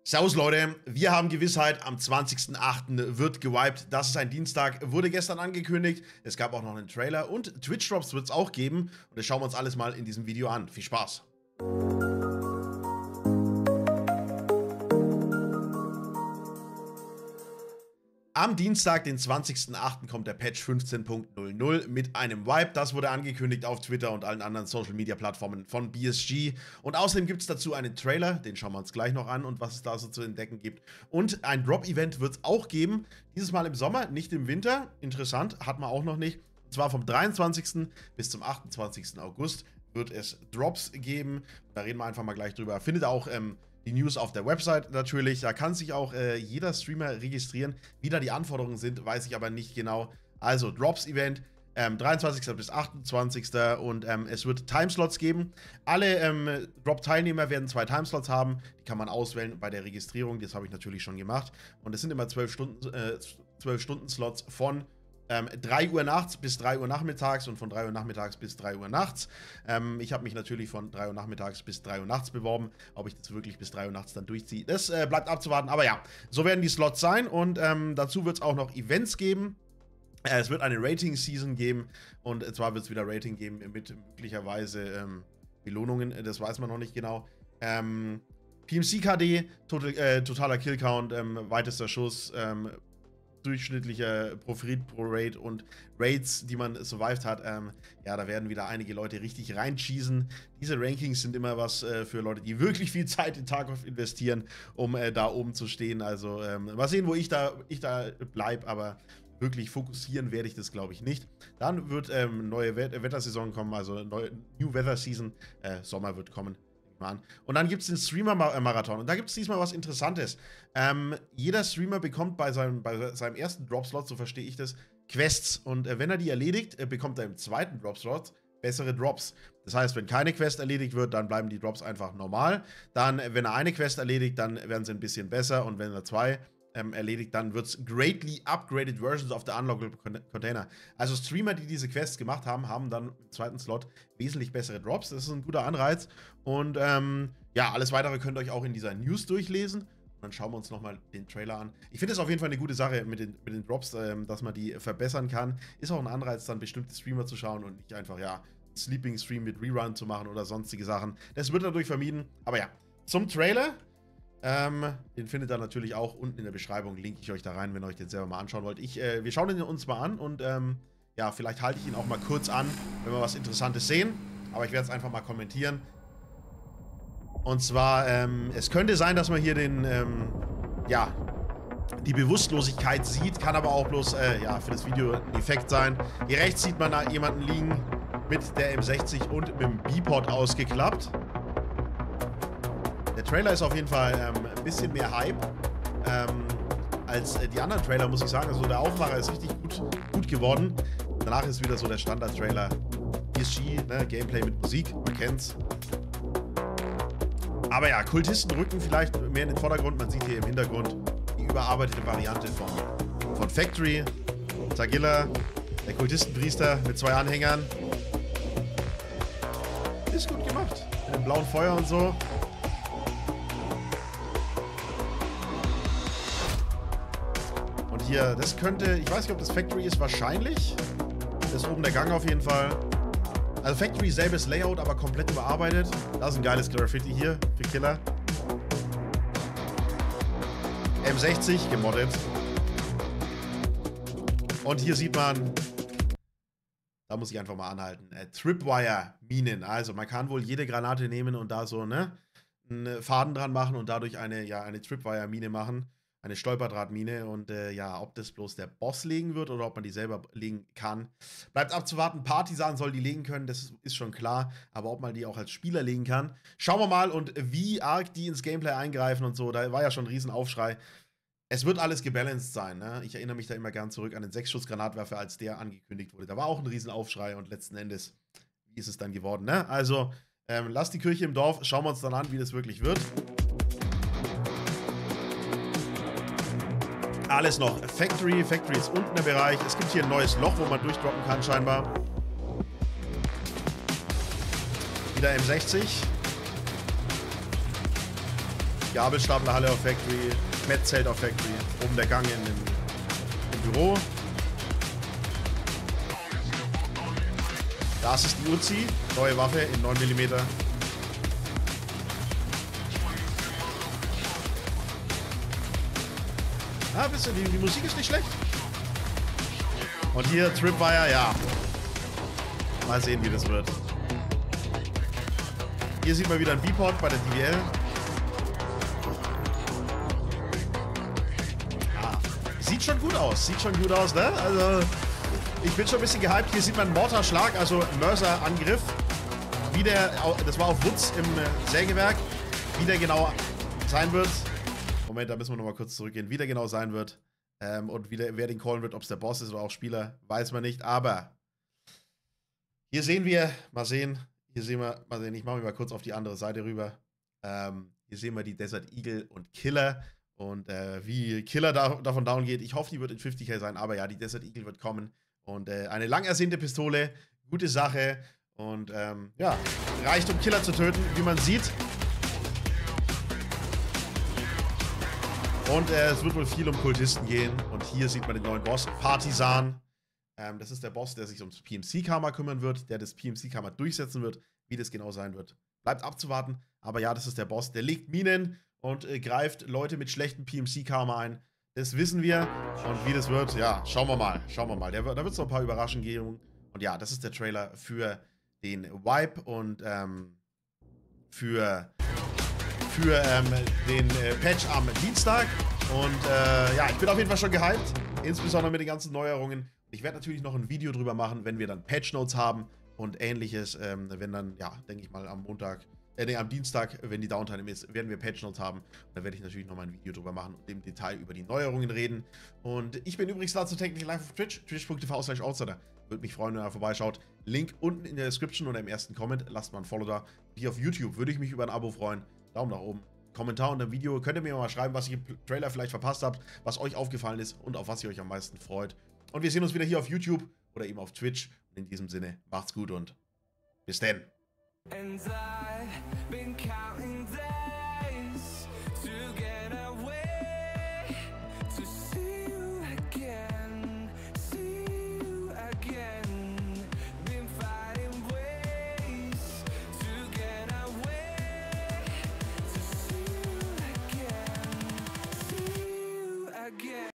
Servus Leute, wir haben Gewissheit, am 20.08. wird gewiped. Das ist ein Dienstag, wurde gestern angekündigt. Es gab auch noch einen Trailer und Twitch-Drops wird es auch geben. Und das schauen wir uns alles mal in diesem Video an. Viel Spaß! Am Dienstag, den 20.08. kommt der Patch 15.00 mit einem Wipe. Das wurde angekündigt auf Twitter und allen anderen Social-Media-Plattformen von BSG. Und außerdem gibt es dazu einen Trailer, den schauen wir uns gleich noch an und was es da so zu entdecken gibt. Und ein Drop-Event wird es auch geben. Dieses Mal im Sommer, nicht im Winter. Interessant, hat man auch noch nicht. Und zwar vom 23. bis zum 28. August wird es Drops geben. Da reden wir einfach mal gleich drüber. Findet auch die News auf der Website natürlich. Da kann sich auch jeder Streamer registrieren. Wie da die Anforderungen sind, weiß ich aber nicht genau. Also Drops-Event, 23. bis 28. Und es wird Timeslots geben. Alle Drop-Teilnehmer werden 2 Timeslots haben. Die kann man auswählen bei der Registrierung. Das habe ich natürlich schon gemacht. Und es sind immer 12 Stunden Slots von 3 Uhr nachts bis 3 Uhr nachmittags und von 3 Uhr nachmittags bis 3 Uhr nachts. Ich habe mich natürlich von 3 Uhr nachmittags bis 3 Uhr nachts beworben. Ob ich das wirklich bis 3 Uhr nachts dann durchziehe, das bleibt abzuwarten. Aber ja, so werden die Slots sein und dazu wird es auch noch Events geben. Es wird eine Rating-Season geben und zwar wird es wieder Rating geben mit möglicherweise Belohnungen. Das weiß man noch nicht genau. PMC KD, totaler Killcount, weitester Schuss, durchschnittlicher Profit pro Raid und Raids, die man survived hat. Ja, da werden wieder einige Leute richtig reinschießen. Diese Rankings sind immer was für Leute, die wirklich viel Zeit in Tarkov investieren, um da oben zu stehen. Also mal sehen, wo ich da bleibe, aber wirklich fokussieren werde ich das, glaube ich, nicht. Dann wird neue Wettersaison kommen, also New Weather Season, Sommer wird kommen. An. Und dann gibt es den Streamer-Marathon. Und da gibt es diesmal was Interessantes. Jeder Streamer bekommt bei seinem ersten Drop-Slot, so verstehe ich das, Quests. Und wenn er die erledigt, bekommt er im zweiten Drop-Slot bessere Drops. Das heißt, wenn keine Quest erledigt wird, dann bleiben die Drops einfach normal. Dann, wenn er eine Quest erledigt, dann werden sie ein bisschen besser. Und wenn er 2 erledigt, dann wird es greatly upgraded versions of the unlockable container. Also Streamer, die diese Quests gemacht haben, haben dann im zweiten Slot wesentlich bessere Drops. Das ist ein guter Anreiz. Und ja, alles Weitere könnt ihr euch auch in dieser News durchlesen. Und dann schauen wir uns nochmal den Trailer an. Ich finde es auf jeden Fall eine gute Sache mit den Drops, dass man die verbessern kann. Ist auch ein Anreiz, dann bestimmte Streamer zu schauen und nicht einfach, ja, Sleeping Stream mit Rerun zu machen oder sonstige Sachen. Das wird dadurch vermieden. Aber ja, zum Trailer. Den findet ihr natürlich auch unten in der Beschreibung, linke ich euch da rein, wenn ihr euch den selber mal anschauen wollt. Wir schauen ihn uns mal an und ja, vielleicht halte ich ihn auch mal kurz an, wenn wir was Interessantes sehen. Aber ich werde es einfach mal kommentieren. Und zwar, es könnte sein, dass man hier ja, die Bewusstlosigkeit sieht, kann aber auch bloß, ja, für das Video ein Effekt sein. Hier rechts sieht man da jemanden liegen mit der M60 und mit dem B-Pod ausgeklappt. Der Trailer ist auf jeden Fall ein bisschen mehr Hype als die anderen Trailer, muss ich sagen. Also der Aufmacher ist richtig gut geworden. Danach ist wieder so der Standard-Trailer. PSG, ne, Gameplay mit Musik, man kennt's. Aber ja, Kultisten rücken vielleicht mehr in den Vordergrund. Man sieht hier im Hintergrund die überarbeitete Variante von Factory. Tagilla, der Kultistenpriester mit 2 Anhängern. Ist gut gemacht. Mit dem blauen Feuer und so. Hier, das könnte, ich weiß nicht, ob das Factory ist, wahrscheinlich. Das ist oben der Gang auf jeden Fall. Also Factory, selbes Layout, aber komplett überarbeitet. Das ist ein geiles Graffiti hier für Killer. M60 gemoddet. Und hier sieht man, da muss ich einfach mal anhalten, Tripwire-Minen. Also man kann wohl jede Granate nehmen und da so einen Faden dran machen und dadurch eine Tripwire-Mine machen. Eine Stolperdrahtmine und ja, ob das bloß der Boss legen wird oder ob man die selber legen kann, bleibt abzuwarten. Partisan soll die legen können, das ist schon klar, aber ob man die auch als Spieler legen kann, schauen wir mal. Und wie arg die ins Gameplay eingreifen und so, da war ja schon ein Riesenaufschrei. Es wird alles gebalanced sein, ne? Ich erinnere mich da immer gern zurück an den 6-Schuss-Granatwerfer, als der angekündigt wurde. Da war auch ein Riesenaufschrei und letzten Endes, wie ist es dann geworden, ne? Also, lasst die Kirche im Dorf, schauen wir uns dann an, wie das wirklich wird. Alles noch Factory. Factory ist unten der Bereich. Es gibt hier ein neues Loch, wo man durchdroppen kann, scheinbar. Wieder M60. Gabelstaplerhalle auf Factory, Metzelt auf Factory, oben der Gang im Büro. Das ist die Uzi, neue Waffe in 9 mm. Ah, bisschen, die Musik ist nicht schlecht. Und hier Tripwire, ja. Mal sehen, wie das wird. Hier sieht man wieder ein B-Port bei der DVL. Ah, sieht schon gut aus, ne? Also, ich bin schon ein bisschen gehypt. Hier sieht man einen Mortarschlag, also Mörser-Angriff. Wie der, das war auf Wutz im Sägewerk. Wie der genau sein wird. Moment, da müssen wir nochmal kurz zurückgehen. Wie der genau sein wird. Und wer den callen wird, ob es der Boss ist oder auch Spieler, weiß man nicht. Aber hier sehen wir, mal sehen, ich mache mich mal kurz auf die andere Seite rüber. Hier sehen wir die Desert Eagle und Killer. Und wie Killer davon down geht. Ich hoffe, die wird in 50k sein. Aber ja, die Desert Eagle wird kommen. Und eine lang ersehnte Pistole. Gute Sache. Und ja, reicht, um Killer zu töten, wie man sieht. Und es wird wohl viel um Kultisten gehen. Und hier sieht man den neuen Boss, Partisan. Das ist der Boss, der sich ums PMC-Karma kümmern wird, der das PMC-Karma durchsetzen wird. Wie das genau sein wird, bleibt abzuwarten. Aber ja, das ist der Boss. Der legt Minen und greift Leute mit schlechtem PMC-Karma ein. Das wissen wir. Und wie das wird, ja, schauen wir mal. Da wird es noch ein paar Überraschungen geben. Und ja, das ist der Trailer für den Wipe und für den Patch am Dienstag. Und ja, ich bin auf jeden Fall schon gehypt. Insbesondere mit den ganzen Neuerungen. Ich werde natürlich noch ein Video drüber machen, wenn wir dann Patch Notes haben und ähnliches. Wenn dann, ja, denke ich mal am Dienstag, wenn die Downtime ist, werden wir Patch Notes haben. Und dann werde ich natürlich nochmal ein Video drüber machen und im Detail über die Neuerungen reden. Und ich bin übrigens dazu täglich live auf Twitch, twitch.tv/outsider. Würde mich freuen, wenn ihr vorbeischaut. Link unten in der Description oder im ersten Comment. Lasst mal ein Follow da. Hier auf YouTube würde ich mich über ein Abo freuen. Daumen nach oben. Kommentar unter dem Video. Könnt ihr mir mal schreiben, was ihr im Trailer vielleicht verpasst habt, was euch aufgefallen ist und auf was ihr euch am meisten freut. Und wir sehen uns wieder hier auf YouTube oder eben auf Twitch. Und in diesem Sinne, macht's gut und bis denn.